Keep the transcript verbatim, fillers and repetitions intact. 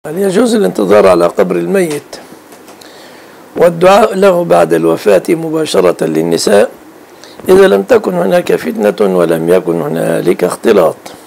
هل يجوز الانتظار على قبر الميت والدعاء له بعد الوفاة مباشرة للنساء إذا لم تكن هناك فتنة ولم يكن هنالك اختلاط؟